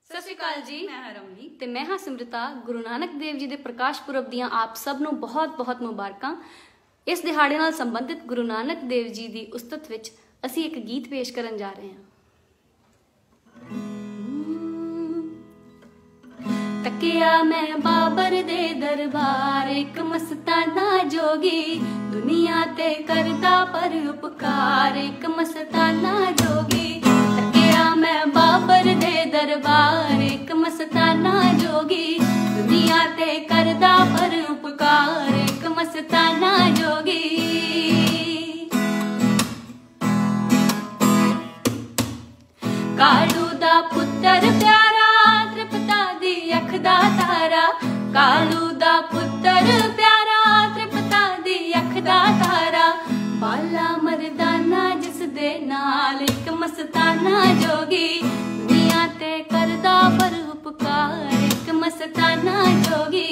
ਸਤਿ ਸ਼੍ਰੀ ਅਕਾਲ ਜੀ। मैं हाँ रमनी ਤੇ ਮੈਂ ਹਾਂ ਸਿਮਰਤਾ। ਗੁਰੂ ਨਾਨਕ ਦੇਵ ਜੀ ਦੇ ਪ੍ਰਕਾਸ਼ ਪੁਰਬ ਦੀਆਂ ਆਪ ਸਭ ਨੂੰ ਬਹੁਤ-ਬਹੁਤ ਮੁਬਾਰਕਾਂ। ਇਸ ਦਿਹਾੜੇ ਨਾਲ ਸੰਬੰਧਿਤ ਗੁਰੂ ਨਾਨਕ ਦੇਵ ਜੀ ਦੀ ਉਸਤਤ ਵਿੱਚ ਅਸੀਂ ਇੱਕ ਗੀਤ ਪੇਸ਼ ਕਰਨ ਜਾ ਰਹੇ ਹਾਂ। तकिया मैं बाबर दे दरबार, एक मस्ताना जोगी दुनिया ते करदा पर उपकार, एक मस्ताना जोगी। तकिया मैं बाबर दे दरबार, एक मस्ताना जोगी दुनिया ते करदा पर उपकार, एक मस्ताना जोगी। कालू दा पुत्तर प्यारा, त्रिपता दी अख दा तारा, कालू दा पुत्तर प्यारा, त्रिपता दी अख दा तारा, बाला मरदाना जिस दे नाल, एक मस्ताना जोगी दुनिया ते करदा पर उपकार, एक मस्ताना जोगी।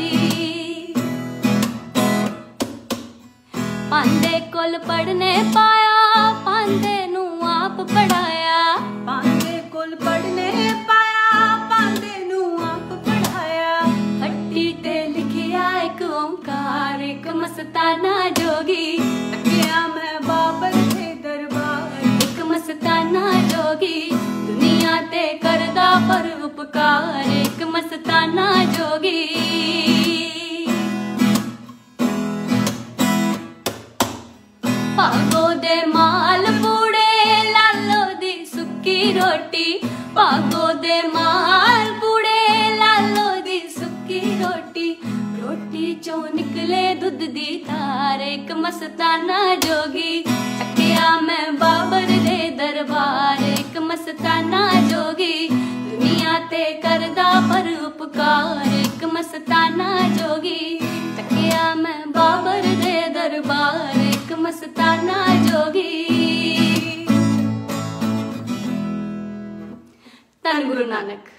पांदे कोल पढ़ने पाया, पांदे नू आप पढ़ाया, पांदे कोल पढ़ने पाया, पांदे नू आप पढ़ाया, हट्टी ते लिखिया एक ओंकार, एक मस्ताना जोगी। तकिया मैं बाबर दे दरबार, एक मस्ताना जोगी दुनिया ते करदा पर उपकार, एक मस्ताना जोगी। भागो दे माल पूड़े, लालो दी सुक्की रोटी, भागो दे माल पूड़े, लालो दी सुक्की रोटी, रोटी चो निकले दुध दी धार, एक मस्ताना जोगी। तकिया मैं बाबर दे दरबार, एक मस्ताना जोगी दुनिया ते करदा पर उपकार, एक मस्ताना जोगी। तकिया मैं बाबर दे दरबार, एक मस्ताना जोगी। धन गुरु नानक।